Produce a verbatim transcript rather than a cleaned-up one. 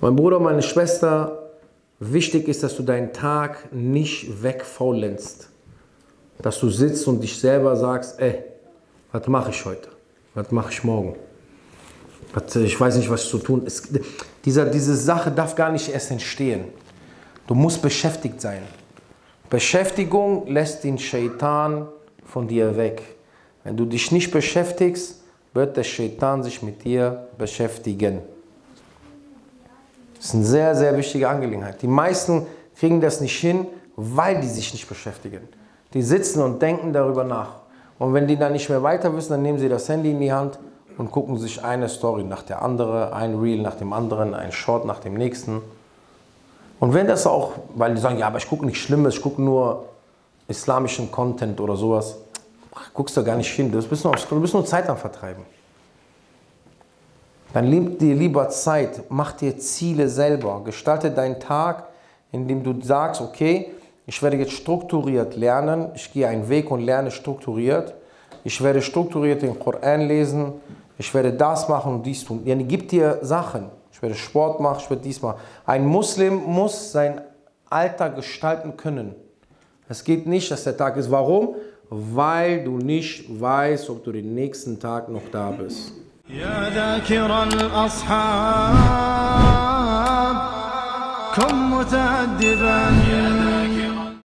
Mein Bruder, meine Schwester, wichtig ist, dass du deinen Tag nicht wegfaulenzt. Dass du sitzt und dich selber sagst, ey, was mache ich heute? Was mache ich morgen? Ich weiß nicht, was zu tun ist. Dieser, diese Sache darf gar nicht erst entstehen. Du musst beschäftigt sein. Beschäftigung lässt den Scheitan von dir weg. Wenn du dich nicht beschäftigst, wird der Scheitan sich mit dir beschäftigen. Das ist eine sehr, sehr wichtige Angelegenheit. Die meisten kriegen das nicht hin, weil die sich nicht beschäftigen. Die sitzen und denken darüber nach. Und wenn die dann nicht mehr weiter wissen, dann nehmen sie das Handy in die Hand und gucken sich eine Story nach der anderen, ein Reel nach dem anderen, ein Short nach dem nächsten. Und wenn das auch, weil die sagen, ja, aber ich gucke nichts Schlimmes, ich gucke nur islamischen Content oder sowas, guckst du gar nicht hin, du bist nur, du bist nur Zeit am Vertreiben. Dann nimm dir lieber Zeit, mach dir Ziele selber, gestalte deinen Tag, indem du sagst, okay, ich werde jetzt strukturiert lernen, ich gehe einen Weg und lerne strukturiert, ich werde strukturiert den Koran lesen, ich werde das machen und dies tun. Ja, gib dir Sachen. Ich werde Sport machen, ich werde dies machen. Ein Muslim muss seinen Alltag gestalten können. Es geht nicht, dass der Tag ist. Warum? Weil du nicht weißt, ob du den nächsten Tag noch da bist. يا ذاكر الأصحاب كن متأدبا